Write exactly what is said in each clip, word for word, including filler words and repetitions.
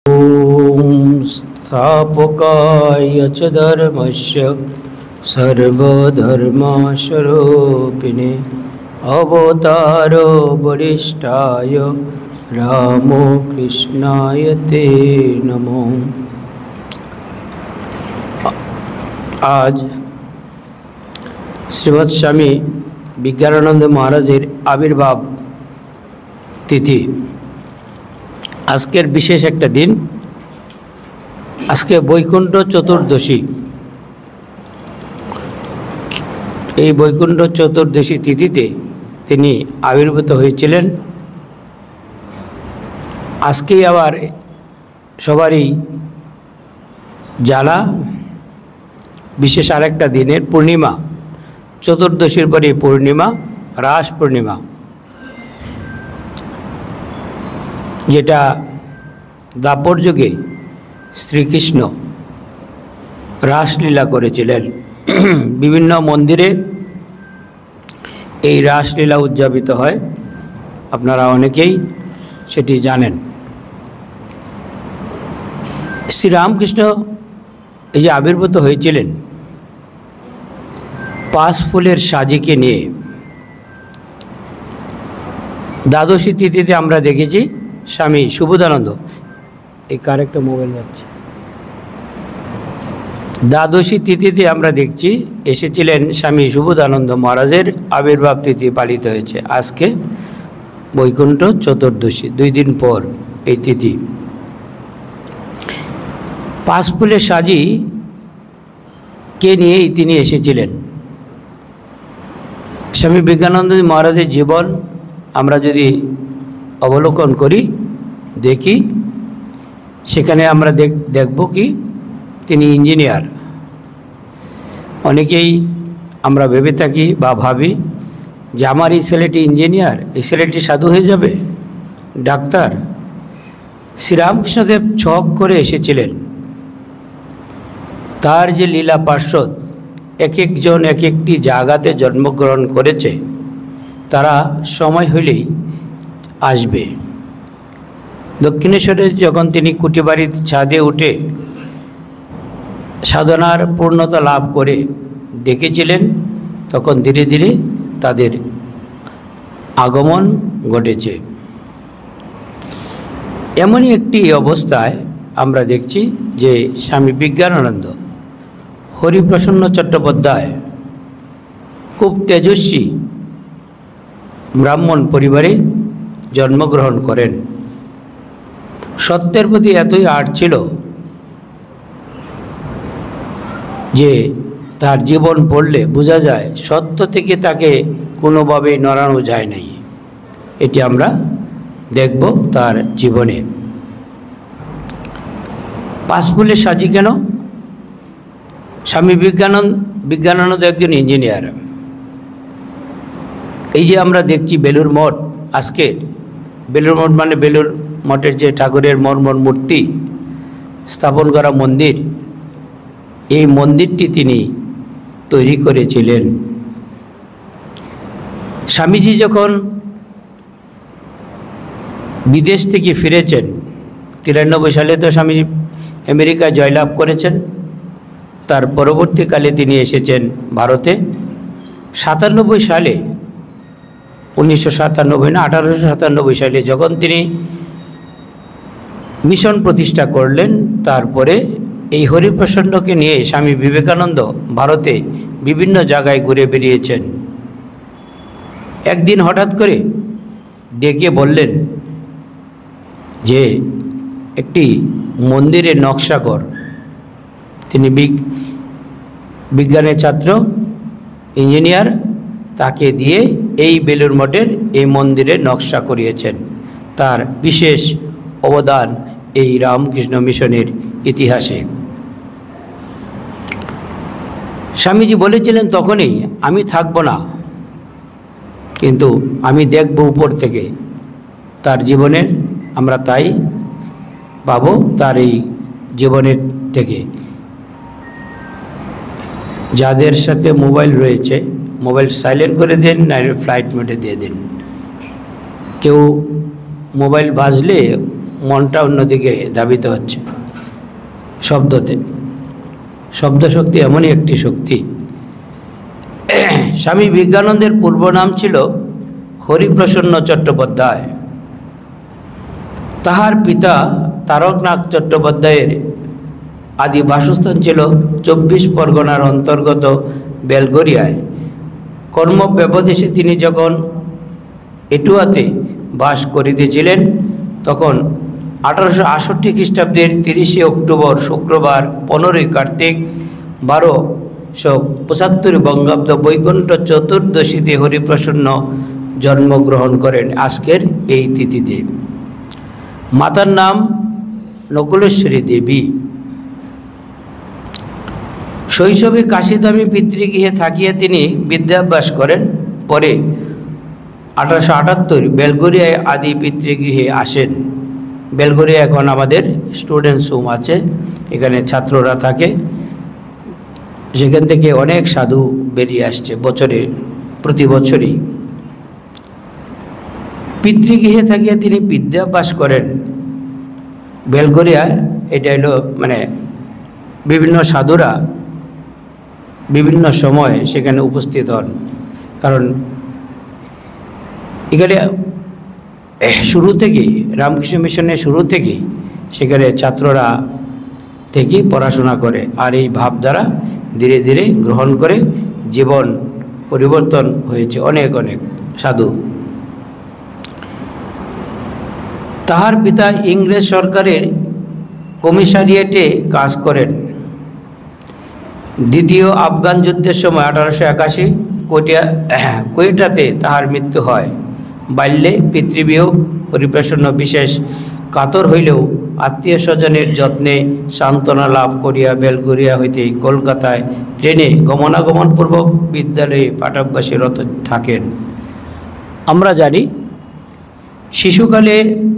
ॐ स्थापकाय च धर्मस्य सर्वधर्मस्वरूपिणे अवतारो वरिष्ठाय रामो कृष्णाय ते नमो। आज श्रीमद स्वामी विज्ञानानंद महाराजेर आविर्भाव तिथि। आजकेर विशेष एक दिन, आज के बैकुंठ चतुर्दशी। এই বৈকুণ্ঠ চতুর্দশী তিথিতে তিনি আবির্ভূত হয়েছিলেন। আজকেই আবার সবারই জানা বিশেষ আরেকটা দিনের পূর্ণিমা, চতুর্দশীর পরে পূর্ণিমা, রাস পূর্ণিমা, যেটা দ্বাপর যুগে শ্রীকৃষ্ণ রাসলীলা করেছিলেন। বিভিন্ন মন্দিরে এই রাসলীলা উদযাপিত হয়, আপনারা অনেকেই সেটি জানেন। শ্রীরামকৃষ্ণ এই যে আবির্ভূত হয়েছিলেন পাঁচ ফুলের সাজিকে নিয়ে। দ্বাদশী তিথিতে আমরা দেখেছি স্বামী সুবোধানন্দ, এই কার একটা মোবাইল যাচ্ছে, দ্বাদশী তিথিতে আমরা দেখছি এসেছিলেন স্বামী সুবোধানন্দ মহারাজের আবির্ভাব তিথি পালিত হয়েছে। আজকে বৈকুণ্ঠ চতুর্দশী, দুই দিন পর এই তিথি। পাঁচ ফুলের সাজি কে নিয়েই তিনি এসেছিলেন। স্বামী বিজ্ঞানানন্দ মহারাজের জীবন আমরা যদি অবলোকন করি, দেখি, সেখানে আমরা দেখব কি তিনি ইঞ্জিনিয়ার। অনেকেই আমরা ভেবে থাকি বা ভাবি যে আমার এই ছেলেটি ইঞ্জিনিয়ার, এই ছেলেটি সাধু হয়ে যাবে, ডাক্তার। শ্রীরামকৃষ্ণদেব ছক করে এসেছিলেন। তার যে লীলা পার্ষদ এক একজন এক একটি জায়গাতে জন্মগ্রহণ করেছে, তারা সময় হলেই আসবে। দক্ষিণেশ্বরে যখন তিনি কুটিবাড়ির ছাদে উঠে সাধনার পূর্ণতা লাভ করে ডেকেছিলেন, তখন ধীরে ধীরে তাদের আগমন ঘটেছে। এমনই একটি অবস্থায় আমরা দেখছি যে স্বামী বিজ্ঞানানন্দ হরিপ্রসন্ন চট্টোপাধ্যায় খুব তেজস্বী ব্রাহ্মণ পরিবারে জন্মগ্রহণ করেন। সত্যের প্রতি এতই আট ছিল যে তার জীবন পড়লে বোঝা যায় সত্য থেকে তাকে কোনোভাবেই নড়ানো যায় নাই। এটি আমরা দেখব তার জীবনে। পাঁচ ফুলের সাজি কেন? স্বামী বিজ্ঞানন্দ বিজ্ঞানানন্দ একজন ইঞ্জিনিয়ার। এই যে আমরা দেখছি বেলুর মঠ, আজকের বেলুর মঠ মানে বেলুর মঠের যে ঠাকুরের মর্মর মূর্তি স্থাপন করা মন্দির, এই মন্দিরটি তিনি তৈরি করেছিলেন। স্বামীজি যখন বিদেশ থেকে ফিরেছেন, তিরানব্বই সালে তো স্বামীজি আমেরিকা জয়লাভ করেছেন। তার পরবর্তীকালে তিনি এসেছেন ভারতে। সাতানব্বই সালে, উনিশশো সাতানব্বই না আঠারোশো সাতানব্বই সালে যখন তিনি মিশন প্রতিষ্ঠা করলেন, তারপরে এই হরিপ্রসন্নকে নিয়ে স্বামী বিবেকানন্দ ভারতে বিভিন্ন জায়গায় ঘুরে বেরিয়েছেন। একদিন হঠাৎ করে ডেকে বললেন যে একটি মন্দিরের নকশা কর। তিনি বিজ্ঞানের ছাত্র, ইঞ্জিনিয়ার, তাকে দিয়ে এই বেলুর মঠের এই মন্দিরের নকশা করিয়েছেন। তার বিশেষ অবদান এই রামকৃষ্ণ মিশনের ইতিহাসে। স্বামীজি বলেছিলেন তখনই, আমি থাকব না, কিন্তু আমি দেখব উপর থেকে। তার জীবনের আমরা তাই পাব, তার এই জীবনের থেকে। যাদের সাথে মোবাইল রয়েছে, মোবাইল সাইলেন্ট করে দেন, না ফ্লাইট মোডে দিয়ে দিন। কেউ মোবাইল বাজলে মনটা অন্যদিকে ধাবিত হচ্ছে শব্দতে। শব্দ শক্তি এমনই একটি শক্তি। স্বামী বিবেকানন্দের পূর্ব নাম ছিল হরিপ্রসন্ন চট্টোপাধ্যায়। তাহার পিতা তারকনাথ চট্টোপাধ্যায়ের আদি বাসস্থান ছিল চব্বিশ পরগনার অন্তর্গত বেলগড়িয়ায়। কর্মব্যবদেশে তিনি যখন এটুয়াতে বাস করিতেছিলেন তখন আঠারোশো আটষট্টি খ্রিস্টাব্দের তিরিশে অক্টোবর শুক্রবার পনেরোই কার্তিক বারোশো পঁচাত্তর বঙ্গাব্দ বৈকুণ্ঠ চতুর্দশীতে হরিপ্রসন্ন জন্মগ্রহণ করেন আজকের এই তিথিতে। মাতার নাম নকুলেশ্বরী দেবী। শৈশবে কাশিধামী পিতৃগৃহে থাকিয়া তিনি বিদ্যাভ্যাস করেন। পরে আঠারোশো আটাত্তর বেলগড়িয়ায় আদি পিতৃগৃহে আসেন। বেলগড়িয়া এখন আমাদের স্টুডেন্টস হোম আছে, এখানে ছাত্ররা থাকে। সেখান থেকে অনেক সাধু বেরিয়ে আসছে বছরে, প্রতি বছরই। পিতৃগৃহে থাকিয়া তিনি বিদ্যাভ্যাস করেন বেলগড়িয়ায়। এটা হলো মানে বিভিন্ন সাধুরা বিভিন্ন সময় সেখানে উপস্থিত হন, কারণ এখানে শুরু থেকেই রামকৃষ্ণ মিশনের শুরু থেকেই সেখানে ছাত্ররা থেকে পড়াশোনা করে, আর এই ভাবধারা ধীরে ধীরে গ্রহণ করে জীবন পরিবর্তন হয়েছে অনেক অনেক সাধু। তাহার পিতা ইংরেজ সরকারের কমিশনারিয়েটে কাজ করেন। দ্বিতীয় আফগান যুদ্ধের সময় আঠারোশো একাশি কোটিয়া কোয়েটাতে তাহার মৃত্যু হয়। বাল্যে পিতৃবিয়োগ হরিপ্রসন্ন বিশেষ কাতর হইলেও আত্মীয় স্বজনের যত্নে সান্ত্বনা লাভ করিয়া বেলগড়িয়া হইতে কলকাতায় ট্রেনে গমনাগমনপূর্বক বিদ্যালয়ে পাঠাভ্যাসে রত থাকেন। আমরা জানি শিশুকালে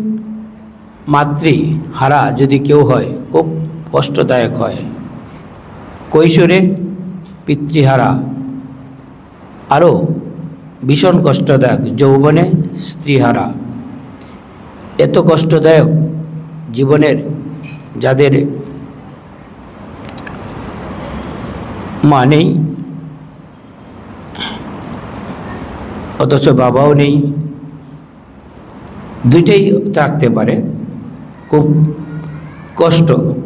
মাতৃহারা যদি কেউ হয় খুব কষ্টদায়ক হয়, কৈশোরে পিতৃহারা আরও ভীষণ কষ্টদায়ক, যৌবনে স্ত্রীহারা। এত কষ্টদায়ক জীবনের যাদের মা নেই অথচ বাবাও নেই, দুইটাই থাকতে পারে, খুব কষ্ট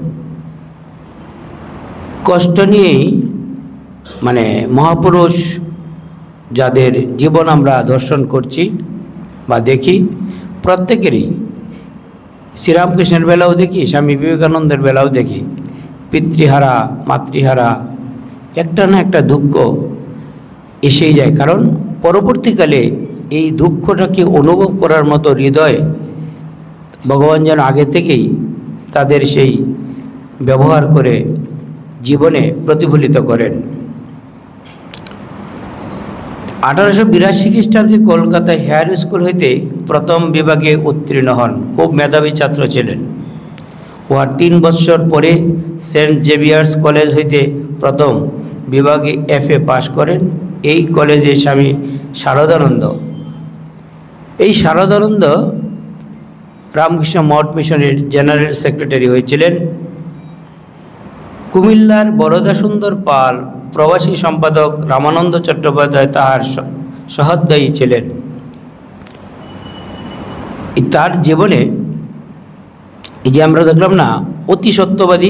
কষ্ট নিয়েই মানে মহাপুরুষ যাদের জীবন আমরা দর্শন করছি বা দেখি, প্রত্যেকেরই শ্রীরামকৃষ্ণের বেলাও দেখি, স্বামী বিবেকানন্দের বেলাও দেখি, পিতৃহারা মাতৃহারা একটা না একটা দুঃখ এসেই যায়। কারণ পরবর্তীকালে এই দুঃখটাকে অনুভব করার মতো হৃদয় ভগবান যেন আগে থেকেই তাদের সেই ব্যবহার করে জীবনে প্রতিফলিত করেন। আঠারোশো বিরাশি খ্রিস্টাব্দে কলকাতায় হেয়ার স্কুল হইতে প্রথম বিভাগে উত্তীর্ণ হন। খুব মেধাবী ছাত্র ছিলেন। উহার তিন বৎসর পরে সেন্ট জেভিয়ার্স কলেজ হইতে প্রথম বিভাগে এফ এ পাশ করেন। এই কলেজে স্বামী শারদানন্দ এই শারদানন্দ রামকৃষ্ণ মঠ মিশনের জেনারেল সেক্রেটারি হয়েছিলেন। কুমিল্লার বরদাসুন্দর পাল প্রবাসী সম্পাদক রামানন্দ চট্টোপাধ্যায় তাহার সহোদয়ী ছিলেন। তার জীবনে এই যে আমরা দেখলাম না অতি সত্যবাদী,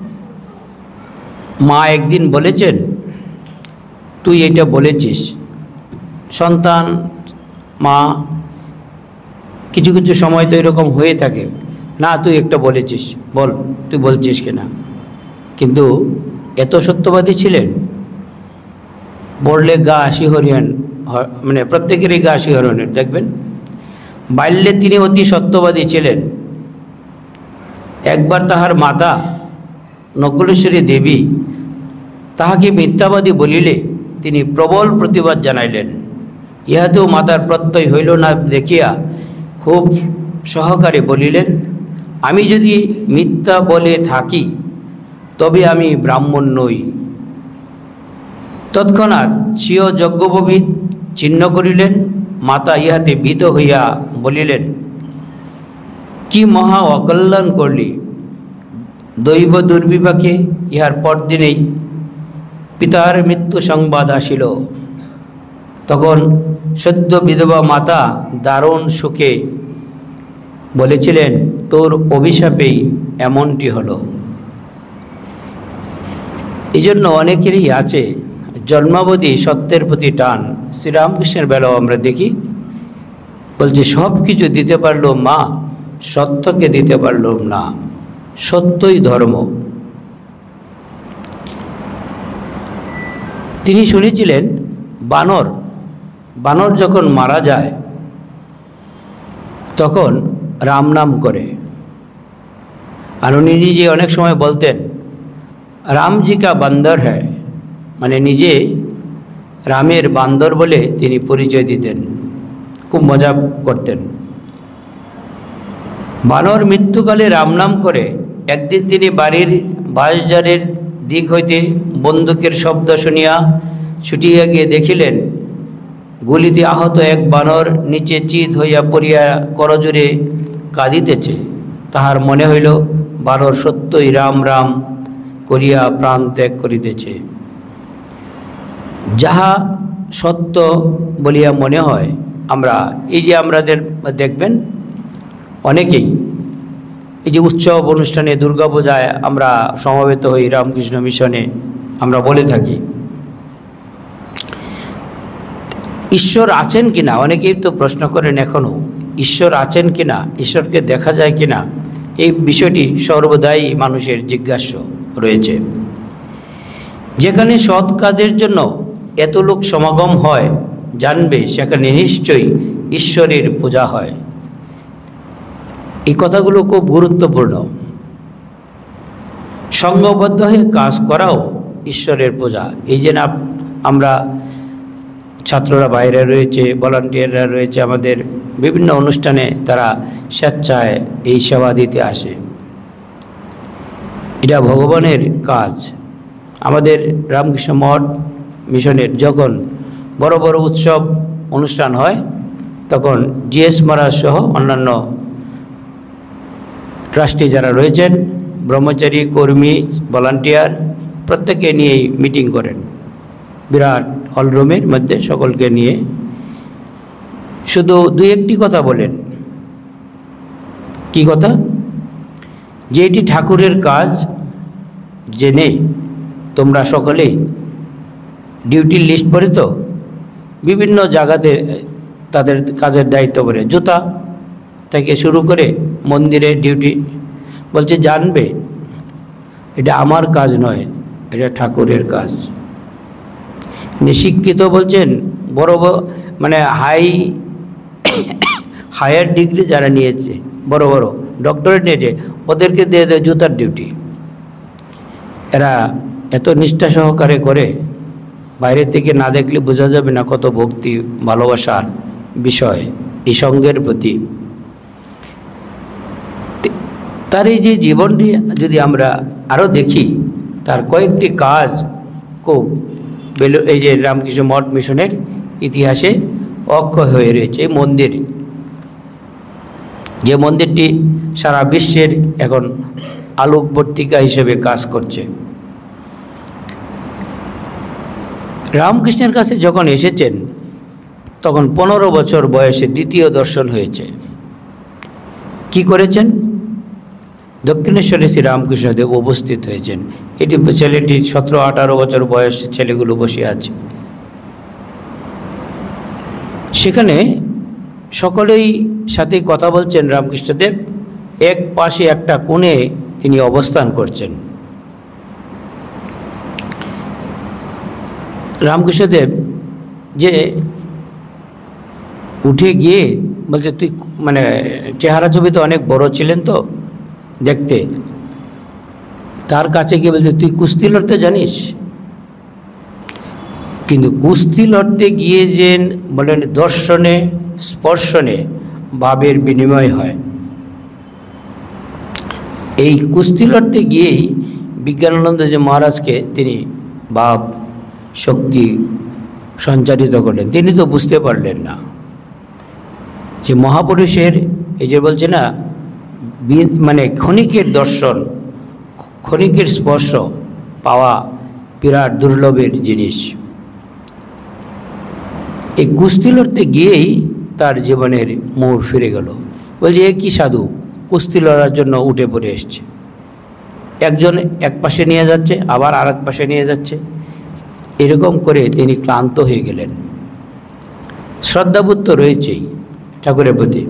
মা একদিন বলেছেন তুই এটা বলেছিস, সন্তান মা কিছু কিছু সময় তো এরকম হয়ে থাকে, না তুই একটা বলেছিস, বল তুই বলছিস কিনা। কিন্তু এত সত্যবাদী ছিলেন, বললে গা শিহরিয়ান, মানে প্রত্যেকেরই গা শিহরণের। দেখবেন বাল্যে তিনি অতি সত্যবাদী ছিলেন। একবার তাহার মাতা নকুলেশ্বরী দেবী তাহাকে মিথ্যাবাদী বলিলে তিনি প্রবল প্রতিবাদ জানাইলেন। ইহাতেও মাতার প্রত্যয় হইল না দেখিয়া খুব সহকারে বলিলেন, আমি যদি মিথ্যা বলে থাকি তবে আমি ব্রাহ্মণ নই। তৎক্ষণাৎ স্বীয় যজ্ঞোপবীত ছিন্ন করিলেন। মাতা ইহাতে ভীত হইয়া বলিলেন, কি মহা অকল্যাণ করলি। দৈব দুর্বিপাকে ইহার পরদিনেই পিতার মৃত্যু সংবাদ আসিল। তখন সদ্য বিধবা মাতা দারুণ সুখে বলেছিলেন, তোর অভিশাপেই এমনটি হলো। এই জন্য অনেকেরই আছে জন্মাবধি সত্যের প্রতি টান। শ্রীরামকৃষ্ণের বেলাও আমরা দেখি, বলছে সব কিছু দিতে পারলো মা, সত্যকে দিতে পারলাম না। সত্যই ধর্ম। তিনি শুনেছিলেন বানর বানর যখন মারা যায় তখন রাম নাম করে। আর উনি নিজে অনেক সময় বলতেন রামজি কা বান্দর হ্যায়, মানে নিজে রামের বান্দর বলে তিনি পরিচয় দিতেন, খুব মজা করতেন। বানর মৃত্যুকালে রাম নাম করে একদিন তিনি বাড়ির বাঁশঝাড়ের দিক হইতে বন্দুকের শব্দ শুনিয়া ছুটিয়া গিয়ে দেখিলেন গুলিতে আহত এক বানর নিচে চিত হইয়া পড়িয়া করজোরে কাঁদিতেছে। তাহার মনে হইল বানর সত্যই রাম রাম করিয়া প্রাণ ত্যাগ করিতেছে। যাহা সত্য বলিয়া মনে হয়, আমরা এই যে আমাদের দেখবেন অনেকেই এই যে উৎসব অনুষ্ঠানে দুর্গাপূজায় আমরা সমবেত হই রামকৃষ্ণ মিশনে, আমরা বলে থাকি ঈশ্বর আছেন কিনা। অনেকেই তো প্রশ্ন করেন এখনও ঈশ্বর আছেন কিনা, ঈশ্বরকে দেখা যায় কিনা। এই বিষয়টি সর্বদাই মানুষের জিজ্ঞাস্য রয়েছে। যেখানে সৎ কাজের জন্য এত লোক সমাগম হয়, জানবে সেখানে নিশ্চয়ই ঈশ্বরের পূজা হয়। এই কথাগুলো খুব গুরুত্বপূর্ণ। সঙ্গবদ্ধ হয়ে কাজ করাও ঈশ্বরের পূজা। এই যে না আমরা ছাত্ররা বাইরে রয়েছে, ভলান্টিয়াররা রয়েছে, আমাদের বিভিন্ন অনুষ্ঠানে তারা স্বেচ্ছায় এই সেবা দিতে আসে, এটা ভগবানের কাজ। আমাদের রামকৃষ্ণ মঠ মিশনের যখন বড় বড় উৎসব অনুষ্ঠান হয় তখন জিএস মহারাজ সহ অন্যান্য ট্রাস্টি যারা রয়েছেন, ব্রহ্মচারী, কর্মী, ভলান্টিয়ার প্রত্যেকে নিয়েই মিটিং করেন বিরাট হলরুমের মধ্যে, সকলকে নিয়ে শুধু দুই একটি কথা বলেন। কি কথা? যে এটি ঠাকুরের কাজ জেনে তোমরা সকলেই ডিউটির লিস্ট পড়ে তো বিভিন্ন জায়গাতে তাদের কাজের দায়িত্ব পড়ে, জুতা থেকে শুরু করে মন্দিরে ডিউটি, বলছে জানবে এটা আমার কাজ নয়, এটা ঠাকুরের কাজ। শিক্ষিত বলছেন বড় মানে হাই হায়ার ডিগ্রি যারা নিয়েছে, বড় বড় ডক্টরেট নিয়েছে, ওদেরকে দিয়ে দেয় জুতার ডিউটি। এরা এত নিষ্ঠা সহকারে করে, বাইরে থেকে না দেখলে বোঝা যাবে না কত ভক্তি ভালোবাসার বিষয় এই সঙ্গের প্রতি। তার এই যে জীবনটি যদি আমরা আরও দেখি, তার কয়েকটি কাজ খুব এই যে রামকৃষ্ণ মঠ মিশনের ইতিহাসে অক্ষয় হয়ে রয়েছে। এই মন্দির, যে মন্দিরটি সারা বিশ্বের এখন আলোকবর্তিকা হিসেবে কাজ করছে। রামকৃষ্ণের কাছে যখন এসেছেন তখন পনেরো বছর বয়সে দ্বিতীয় দর্শন হয়েছে। কি করেছেন? দক্ষিণেশ্বরে শ্রী রামকৃষ্ণদেব উপস্থিত হয়েছেন। এটি ছেলেটি সতেরো আঠারো বছর বয়স ছেলেগুলো বসে আছে। সেখানে সকলেই সাথে কথা বলছেন। রামকৃষ্ণদেব এক পাশে একটা কোণে তিনি অবস্থান করছেন। রামকৃষ্ণদেব যে উঠে গিয়ে বলছে, তুই মানে চেহারা ছবিতে অনেক বড় ছিলেন তো দেখতে, তার কাছে গিয়ে বলছে তুই কুস্তি লড়তে জানিস? কিন্তু কুস্তি লড়তে গিয়ে যে বলেন দর্শনে স্পর্শনে ভাবের বিনিময় হয়। এই কুস্তি লড়তে গিয়েই বিজ্ঞানানন্দ যে মহারাজকে তিনি ভাব শক্তি সঞ্চারিত করলেন। তিনি তো বুঝতে পারলেন না যে মহাপুরুষের এই যে বলছে না মানে ক্ষণিকের দর্শন, ক্ষণিকের স্পর্শ পাওয়া বিরাট দুর্লভের জিনিস। এই কুস্তি লড়তে গিয়েই তার জীবনের মোড় ফিরে গেল। বলছে এ কি সাধু, কুস্তি লড়ার জন্য উঠে পড়ে এসছে, একজন এক পাশে নিয়ে যাচ্ছে আবার আর এক পাশে নিয়ে যাচ্ছে, এরকম করে তিনি ক্লান্ত হয়ে গেলেন। শ্রদ্ধাবোধ তো রয়েছেই ঠাকুরের প্রতি।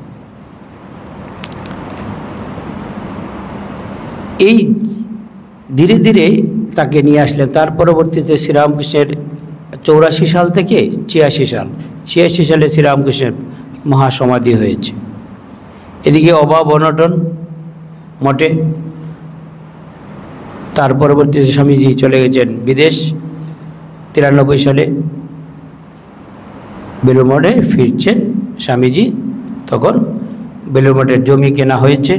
এই ধীরে ধীরে তাকে নিয়ে আসলেন। তার পরবর্তীতে শ্রীরামকৃষ্ণের চৌরাশি সাল থেকে ছিয়াশি সাল ছিয়াশি সালে শ্রীরামকৃষ্ণের মহাসমাধি হয়েছে। এদিকে অভাব অনটন মঠে। তার পরবর্তীতে স্বামীজি চলে গেছেন বিদেশ। তিরানব্বই সালে বেলুড় মঠে ফিরছেন স্বামীজি, তখন বেলুড় মঠের জমি কেনা হয়েছে।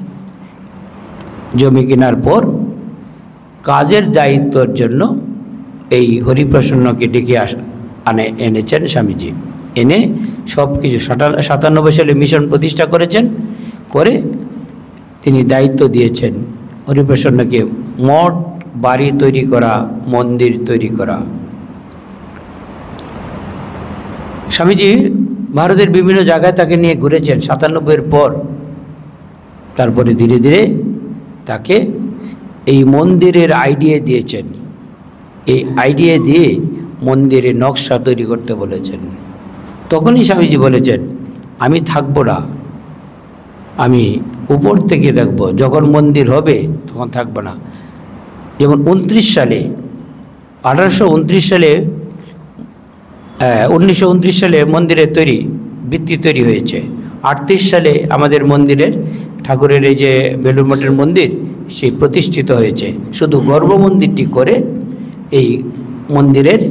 জমি কেনার পর কাজের দায়িত্বের জন্য এই হরিপ্রসন্নকে ডেকে আস আনে এনেছেন স্বামীজি। এনে সব কিছু সাতানব্বই সালে মিশন প্রতিষ্ঠা করেছেন। করে তিনি দায়িত্ব দিয়েছেন হরিপ্রসন্নকে মঠ, বাড়ি তৈরি করা, মন্দির তৈরি করা। স্বামীজি ভারতের বিভিন্ন জায়গায় তাকে নিয়ে ঘুরেছেন সাতানব্বইয়ের পর। তারপরে ধীরে ধীরে তাকে এই মন্দিরের আইডিয়া দিয়েছেন। এই আইডিয়া দিয়ে মন্দিরের নকশা তৈরি করতে বলেছেন। তখনই স্বামীজি বলেছেন, আমি থাকবো না, আমি উপর থেকে দেখব, যখন মন্দির হবে তখন থাকবো না। যেমন উনত্রিশ সালে আঠারোশো উনত্রিশ সালে উনিশশো উনত্রিশ সালে মন্দিরের তৈরি ভিত্তি তৈরি হয়েছে। আটত্রিশ সালে আমাদের মন্দিরের ঠাকুরের এই যে বেলুড় মঠের মন্দির সেই প্রতিষ্ঠিত হয়েছে। শুধু গর্ভ মন্দিরটি করে এই মন্দিরের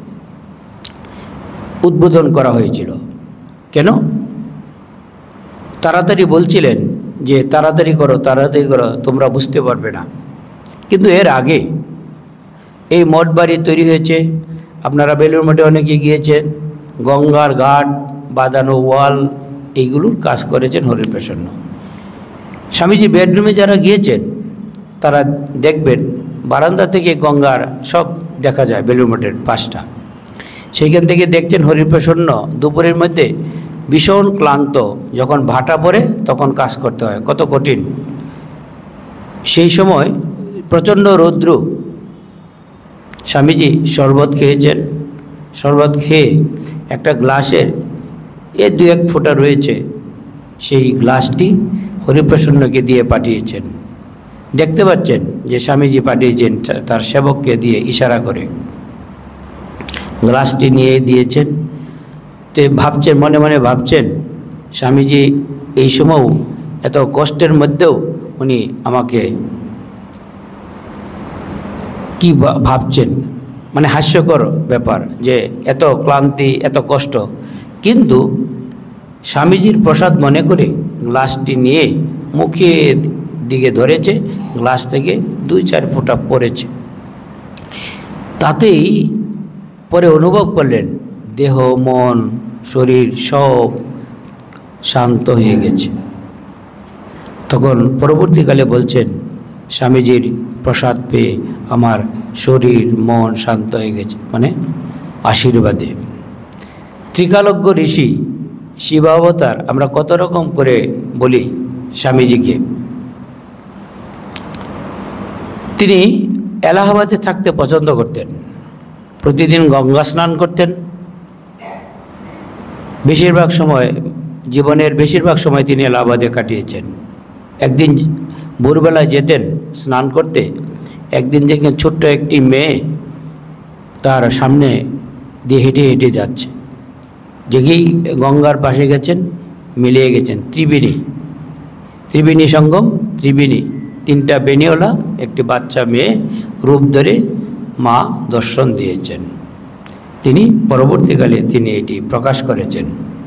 উদ্বোধন করা হয়েছিল। কেন? তাড়াতাড়ি বলছিলেন যে তাড়াতাড়ি করো, তাড়াতাড়ি করো, তোমরা বুঝতে পারবে না। কিন্তু এর আগে এই মঠ বাড়ি তৈরি হয়েছে। আপনারা বেলুড় মঠে অনেকে গিয়েছেন, গঙ্গার ঘাট, বাঁধানো ওয়াল, এইগুলোর কাজ করেছেন হরিপ্রসন্ন। স্বামীজি বেডরুমে যারা গিয়েছেন তারা দেখবেন বারান্দা থেকে গঙ্গার সব দেখা যায়, বেলুড় মঠের পাশটা। সেইখান থেকে দেখছেন হরিপ্রসন্ন দুপুরের মধ্যে ভীষণ ক্লান্ত, যখন ভাটা পড়ে তখন কাজ করতে হয়, কত কঠিন। সেই সময় প্রচণ্ড রৌদ্র। স্বামীজি শরবত খেয়েছেন। শরবত খেয়ে একটা গ্লাসের এ দু এক ফোঁটা রয়েছে, সেই গ্লাসটি হরিপ্রসন্নকে দিয়ে পাঠিয়েছেন। দেখতে পাচ্ছেন যে স্বামীজি পাঠিয়েছেন তার সেবককে দিয়ে ইশারা করে, গ্লাসটি নিয়ে দিয়েছেন। তে ভাবছেন, মনে মনে ভাবছেন, স্বামীজি এই সময় এত কষ্টের মধ্যেও উনি আমাকে কি ভাবছেন, মানে হাস্যকর ব্যাপার যে এত ক্লান্তি, এত কষ্ট, কিন্তু স্বামীজির প্রসাদ মনে করে গ্লাসটি নিয়ে মুখের দিকে ধরেছে, গ্লাস থেকে দুই চার ফোঁটা পড়েছে। তাতেই পরে অনুভব করলেন দেহ, মন, শরীর সব শান্ত হয়ে গেছে। তখন পরবর্তীকালে বলছেন, স্বামীজির প্রসাদ পেয়ে আমার শরীর মন শান্ত হয়ে গেছে, মানে আশীর্বাদে। ত্রিকালজ্ঞ ঋষি, শিবাবতার আমরা কত রকম করে বলি স্বামীজিকে। তিনি এলাহাবাদে থাকতে পছন্দ করতেন। প্রতিদিন গঙ্গা স্নান করতেন। বেশিরভাগ সময়, জীবনের বেশিরভাগ সময় তিনি এলাহাবাদে কাটিয়েছেন। একদিন ভোরবেলায় যেতেন স্নান করতে। একদিন দেখেন ছোট্ট একটি মেয়ে তার সামনে দিয়ে হেঁটে হেঁটে যাচ্ছে। যেই গঙ্গার পাশে গেছেন, মিলিয়ে গেছেন ত্রিবেণী, ত্রিবেণী সঙ্গম, ত্রিবেণী, তিনটা বেনিওয়ালা একটি বাচ্চা মেয়ে রূপ ধরে মা দর্শন দিয়েছেন। তিনি পরবর্তীকালে তিনি এটি প্রকাশ করেছেন।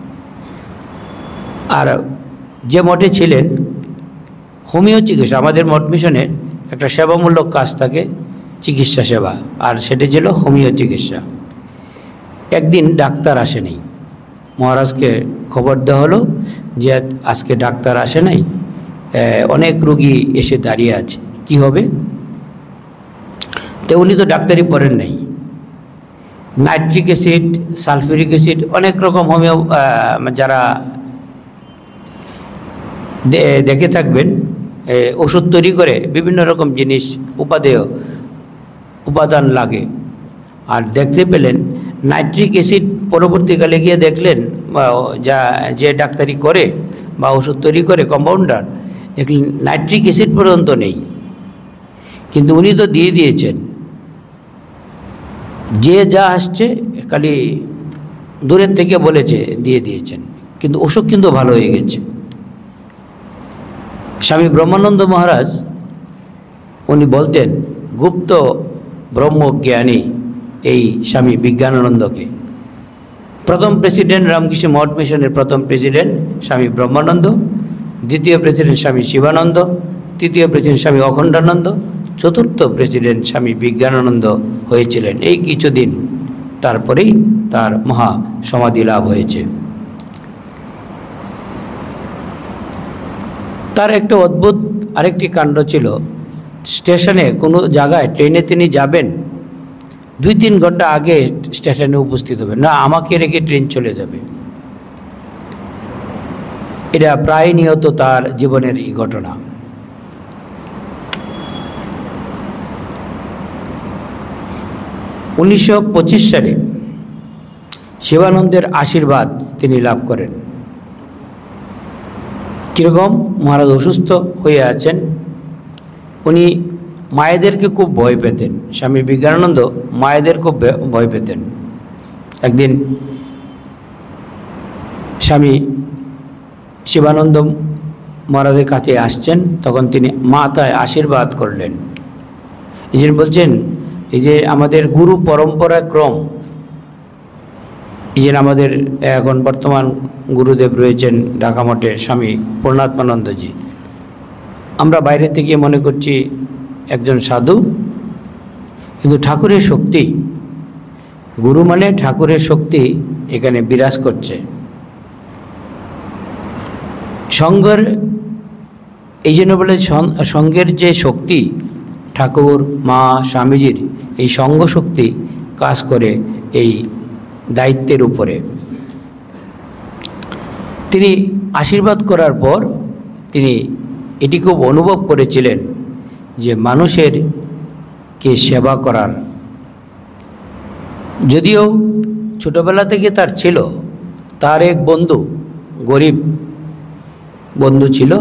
আর যে মঠে ছিলেন হোমিও চিকিৎসা, আমাদের মঠ মিশনের একটা সেবামূলক কাজ থাকে, চিকিৎসা সেবা, আর সেটি ছিল হোমিও চিকিৎসা। একদিন ডাক্তার আসেনি। মহারাজকে খবর দেওয়া হলো যে আজকে ডাক্তার আসে নাই, অনেক রোগী এসে দাঁড়িয়ে আছে, কি হবে? তো উনি তো ডাক্তারি পড়েন নাই। নাইট্রিক অ্যাসিড, সালফিউরিক অ্যাসিড, অনেক রকম হোমিও যারা দেখে থাকবেন ওষুধ তৈরি করে বিভিন্ন রকম জিনিস উপাদেয় উপাদান লাগে। আর দেখতে পেলেন নাইট্রিক অ্যাসিড, পরবর্তীকালে গিয়ে দেখলেন যা যে ডাক্তারি করে বা ওষুধ তৈরি করে কম্পাউন্ডার, দেখলেন নাইট্রিক অ্যাসিড পর্যন্ত নেই। কিন্তু উনি তো দিয়ে দিয়েছেন, যে যা আসছে খালি দূরের থেকে বলেছে দিয়ে দিয়েছেন, কিন্তু অসুখ কিন্তু ভালো হয়ে গেছে। স্বামী ব্রহ্মানন্দ মহারাজ উনি বলতেন গুপ্ত ব্রহ্মজ্ঞানী এই স্বামী বিজ্ঞানানন্দকে। প্রথম প্রেসিডেন্ট রামকৃষ্ণ মঠ মিশনের প্রথম প্রেসিডেন্ট স্বামী ব্রহ্মানন্দ, দ্বিতীয় প্রেসিডেন্ট স্বামী শিবানন্দ, তৃতীয় প্রেসিডেন্ট স্বামী অখণ্ডানন্দ, চতুর্থ প্রেসিডেন্ট স্বামী বিজ্ঞানানন্দ হয়েছিলেন। এই কিছুদিন তারপরেই তার মহা সমাধি লাভ হয়েছে। তার একটা অদ্ভুত আরেকটি কাণ্ড ছিল, স্টেশনে কোনো জায়গায় ট্রেনে তিনি যাবেন, দুই তিন ঘন্টা আগে স্টেশনে উপস্থিত হবেন, না আমাকে রেখে ট্রেন চলে যাবে। এটা প্রায় নিয়ত তার জীবনের এই ঘটনা। উনিশশো পঁচিশ সালে শিবানন্দের আশীর্বাদ তিনি লাভ করেন। কীরকম? মহারাজ অসুস্থ হয়ে আছেন, উনি মায়েদেরকে খুব ভয় পেতেন। স্বামী বিজ্ঞানানন্দ মায়েদের খুব ভয় পেতেন। একদিন স্বামী শিবানন্দ মহারাজের কাছে আসছেন, তখন তিনি মাথায় আশীর্বাদ করলেন। এই যে বলছেন, এই যে আমাদের গুরু পরম্পরা ক্রম, এই যে আমাদের এখন বর্তমান গুরুদেব রয়েছেন ঢাকা মঠের স্বামী পূর্ণাত্মানন্দজি, আমরা বাইরে থেকে মনে করছি একজন সাধু, কিন্তু ঠাকুরের শক্তি, গুরু মানে ঠাকুরের শক্তি এখানে বিরাজ করছে। সঙ্গের এই জন্য বলে সঙ্গের যে শক্তি, ঠাকুর মা স্বামীজির এই সঙ্গ শক্তি কাজ করে এই দায়িত্বের উপরে। তিনি আশীর্বাদ করার পর তিনি এটি খুব অনুভব করেছিলেন যে মানুষের কে সেবা করার, যদিও ছোটবেলা থেকে তার ছিল, তার এক বন্ধু গরিব বন্ধু ছিল,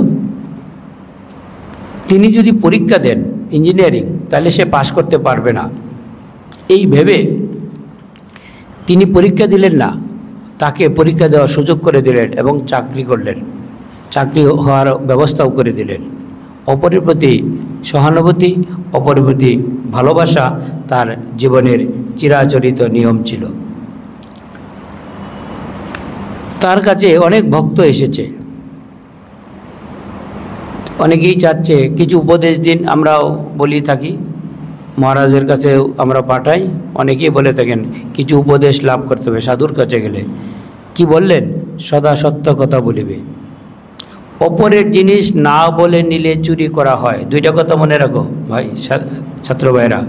তিনি যদি পরীক্ষা দেন ইঞ্জিনিয়ারিং তাহলে সে পাশ করতে পারবে না, এই ভেবে তিনি পরীক্ষা দিলেন না, তাকে পরীক্ষা দেওয়ার সুযোগ করে দিলেন এবং চাকরি করলেন, চাকরি হওয়ার ব্যবস্থাও করে দিলেন। অপরের প্রতি সহানুভূতি, অপরের প্রতি ভালোবাসা তার জীবনের চিরাচরিত নিয়ম ছিল। তার কাছে অনেক ভক্ত এসেছে, অনেকেই চাচ্ছে কিছু উপদেশ দিন, আমরাও বলি থাকি, মহারাজের কাছে আমরা পাঠাই, অনেকেই বলে থাকেন কিছু উপদেশ লাভ করতে হবে সাধুর কাছে গেলে। কি বললেন? সদা সত্য কথা বলিবে, অপরের জিনিস না বলে নিলে চুরি করা হয়। দুইটা কথা মনে রাখো ভাই, ছাত্র ভাইরা,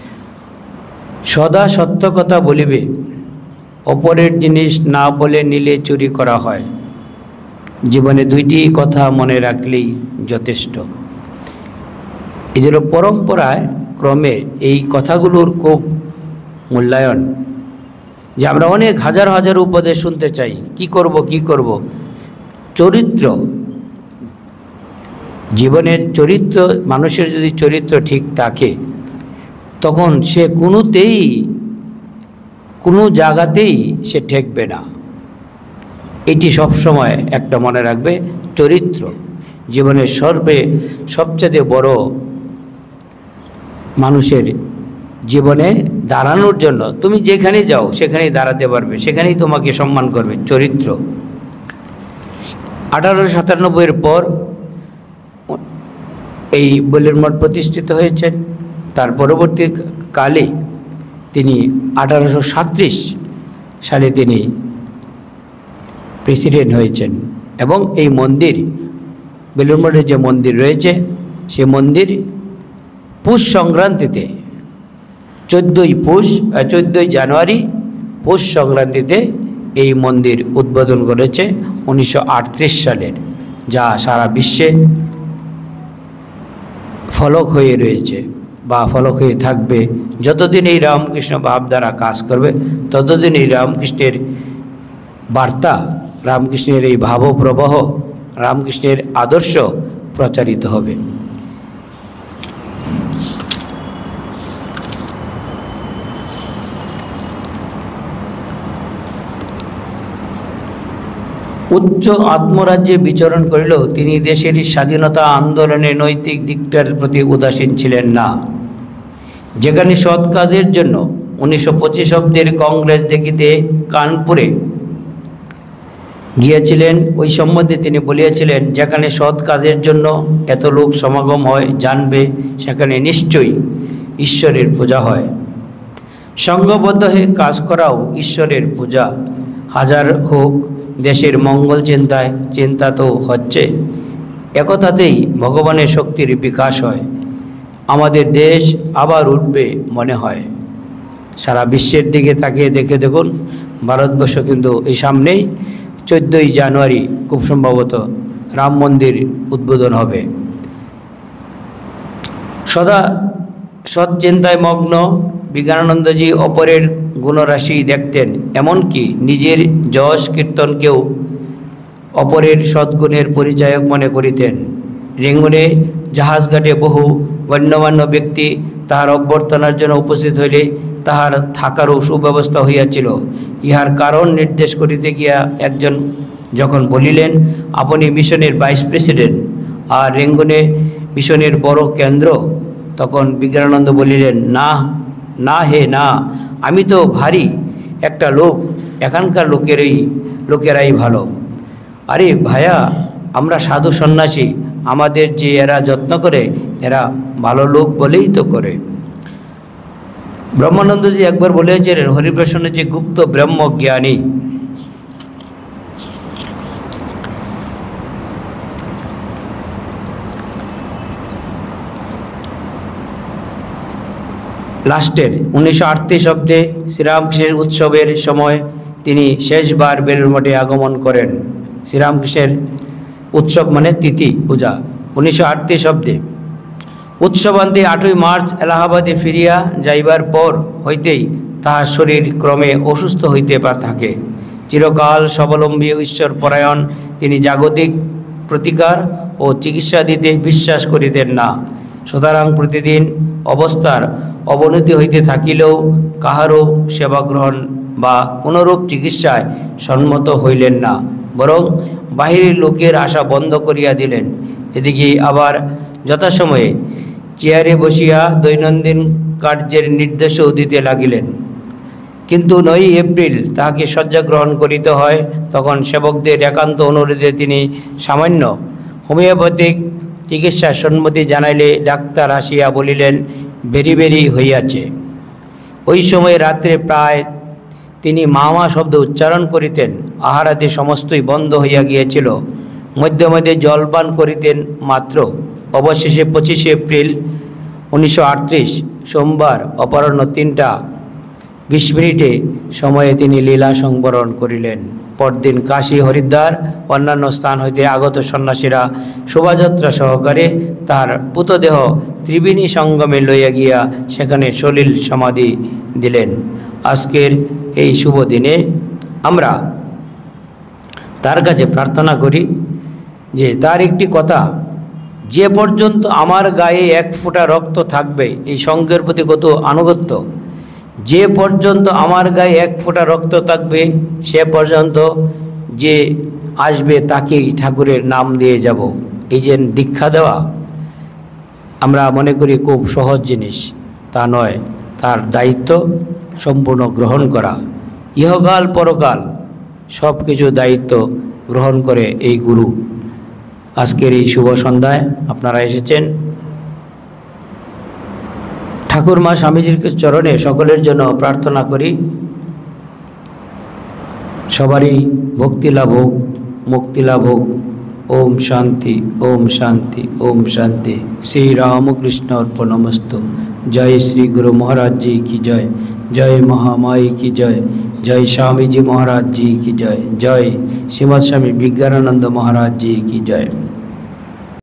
সদা সত্য কথা বলিবে, অপরের জিনিস না বলে নিলে চুরি করা হয়। জীবনে দুইটি কথা মনে রাখলেই যথেষ্ট। এই জন্য পরম্পরায় ক্রমে এই কথাগুলোর খুব মূল্যায়ন, যে আমরা অনেক হাজার হাজার উপদেশ শুনতে চাই, কি করব কি করব। চরিত্র, জীবনের চরিত্র, মানুষের যদি চরিত্র ঠিক থাকে তখন সে কোনোতেই কোনো জায়গাতেই সে ঠেকবে না। এটি সবসময় একটা মনে রাখবে, চরিত্র জীবনের সর্বে সবচেয়ে বড়, মানুষের জীবনে দাঁড়ানোর জন্য তুমি যেখানে যাও সেখানেই দাঁড়াতে পারবে, সেখানেই তোমাকে সম্মান করবে চরিত্র। আঠারোশো সাতানব্বইয়ের পর এই বেলুড় মঠ প্রতিষ্ঠিত হয়েছেন। তার পরবর্তী কালে তিনি আঠারোশো সাতত্রিশ সালে তিনি প্রেসিডেন্ট হয়েছেন এবং এই মন্দির বেলুড় মঠে যে মন্দির রয়েছে সেই মন্দির পৌষ সংক্রান্তিতে চোদ্দোই পৌষ চোদ্দোই জানুয়ারি পৌষ সংক্রান্তিতে এই মন্দির উদ্বোধন করেছে উনিশশো আটত্রিশ সালের, যা সারা বিশ্বে ফলক হয়ে রয়েছে বা ফলক হয়ে থাকবে। যতদিন এই রামকৃষ্ণ ভাবধারা কাজ করবে ততদিন এই রামকৃষ্ণের বার্তা, রামকৃষ্ণের এই ভাবপ্রবাহ, রামকৃষ্ণের আদর্শ প্রচারিত হবে। উচ্চ আত্মরাজ্যে বিচরণ করিলেও তিনি দেশের স্বাধীনতা আন্দোলনের নৈতিক দিকটার প্রতি উদাসীন ছিলেন না। যেখানে সৎ কাজের জন্য উনিশশো পঁচিশ অব্দের কংগ্রেস দেখিতে কানপুরে গিয়েছিলেন, ওই সম্বন্ধে তিনি বলিয়াছিলেন, যেখানে সৎ কাজের জন্য এত লোক সমাগম হয় জানবে সেখানে নিশ্চয়ই ঈশ্বরের পূজা হয়। সংঘবদ্ধ হয়ে কাজ করাও ঈশ্বরের পূজা। হাজার হোক দেশের মঙ্গল চিন্তায়, চিন্তা তো হচ্ছে, একতাতেই ভগবানের শক্তির বিকাশ হয়। আমাদের দেশ আবার উঠবে মনে হয়। সারা বিশ্বের দিকে তাকিয়ে দেখে দেখুন, ভারতবর্ষ কিন্তু এই সামনেই চোদ্দোই জানুয়ারি খুব সম্ভবত রাম মন্দির উদ্বোধন হবে। সদা সৎ চিন্তায় মগ্ন বিজ্ঞানানন্দজি অপরের গুণরাশি দেখতেন, এমনকি নিজের যশ কীর্তনকেও অপরের সদ্গুণের পরিচায়ক মনে করিতেন। রেঙ্গুনে জাহাজঘাটে বহু গণ্যমান্য ব্যক্তি তাহার অভ্যর্থনার জন্য উপস্থিত হইলে তাহার থাকারও সুব্যবস্থা হইয়াছিল। ইহার কারণ নির্দেশ করিতে গিয়া একজন যখন বলিলেন, আপনি মিশনের ভাইস প্রেসিডেন্ট আর রেঙ্গুনে মিশনের বড় কেন্দ্র, তখন বিজ্ঞানানন্দ বলিলেন, না না হে না, আমি তো ভারী একটা লোক, এখানকার লোকেরই লোকেরাই ভালো। আরে ভায়া, আমরা সাধু সন্ন্যাসী, আমাদের যে এরা যত্ন করে এরা ভালো লোক বলেই তো করে। ব্রহ্মানন্দজি একবার বলেছিলেন, হরিপ্রসন্ন যে গুপ্ত ব্রহ্মজ্ঞানী। লাস্টের উনিশশো আটত্রিশ অব্দে শ্রীরামকৃষ্ণের উৎসবের সময় তিনি শেষবার বেলুড় মঠে আগমন করেন। শ্রীরামকৃষ্ণের উৎসব মানে তিথি পূজা উনিশশো আটত্রিশ অব্দে। উৎসবান্তে আটই মার্চ এলাহাবাদে ফিরিয়া যাইবার পর হইতেই তাহার শরীর ক্রমে অসুস্থ হইতে থাকে। চিরকাল স্বাবলম্বী ঈশ্বর পরায়ণ তিনি জাগতিক প্রতিকার ও চিকিৎসা দিতে বিশ্বাস করিতেন না। সুতরাং প্রতিদিন অবস্থার অবনতি হইতে থাকিলেও কাহারও সেবা গ্রহণ বা কোনরূপ চিকিৎসায় সম্মত হইলেন না, বরং বাহিরের লোকের আশা বন্ধ করিয়া দিলেন। এদিকে আবার যথাসময়ে চেয়ারে বসিয়া দৈনন্দিন কার্যের নির্দেশও দিতে লাগিলেন। কিন্তু নয়ই এপ্রিল তাহাকে শয্যা গ্রহণ করিতে হয়। তখন সেবকদের একান্ত অনুরোধে তিনি সামান্য হোমিওপ্যাথিক চিকিৎসার সম্মতি জানাইলে ডাক্তার আসিয়া বলিলেন, বেরি বেরি হইয়াছে। ওই সময় রাত্রে প্রায় তিনি মা মা শব্দ উচ্চারণ করিতেন। আহারাদি সমস্তই বন্ধ হইয়া গিয়েছিল। মধ্যে মধ্যে জলপান করিতেন মাত্র। অবশেষে পঁচিশে এপ্রিল উনিশশো আটত্রিশ সোমবার অপরাহ্ন তিনটা বিশ মিনিটে সময়ে তিনি লীলা সংবরণ করিলেন। পরদিন কাশী, হরিদ্বার অন্যান্য স্থান হইতে আগত সন্ন্যাসীরা শোভাযাত্রা সহকারে তাহার পুতদেহ ত্রিবেণী সঙ্গমে লইয়া গিয়া সেখানে সলিল সমাধি দিলেন। আজকের এই শুভ দিনে আমরা তার কাছে প্রার্থনা করি যে তার একটি কথা, যে পর্যন্ত আমার গায়ে এক ফোঁটা রক্ত থাকবে, এই সঙ্ঘের প্রতি কত আনুগত্য, যে পর্যন্ত আমার গায়ে এক ফোঁটা রক্ত থাকবে সে পর্যন্ত যে আসবে তাকেই ঠাকুরের নাম দিয়ে যাব। এই যে দীক্ষা দেওয়া আমরা মনে করি খুব সহজ জিনিস, তা নয়। তার দায়িত্ব সম্পূর্ণ গ্রহণ করা, ইহকাল পরকাল সব কিছু দায়িত্ব গ্রহণ করে এই গুরু। আজকের এই শুভ সন্ধ্যায় আপনারা এসেছেন। ঠাকুর মা স্বামীজির চরণে সকলের জন্য প্রার্থনা করি, সবারই ভক্তি লাভ হোক, মুক্তি লাভ হোক, ओम शांति ओम शांति ओम शांति। श्री रामकृष्ण अर्पणमस्तु। जय श्री गुरु महाराज जी की जय। जय महामाई की जय। जय स्वामी जी महाराज जी की जय। जय श्रीमद स्वामी विज्ञानानंद महाराज जी की जय।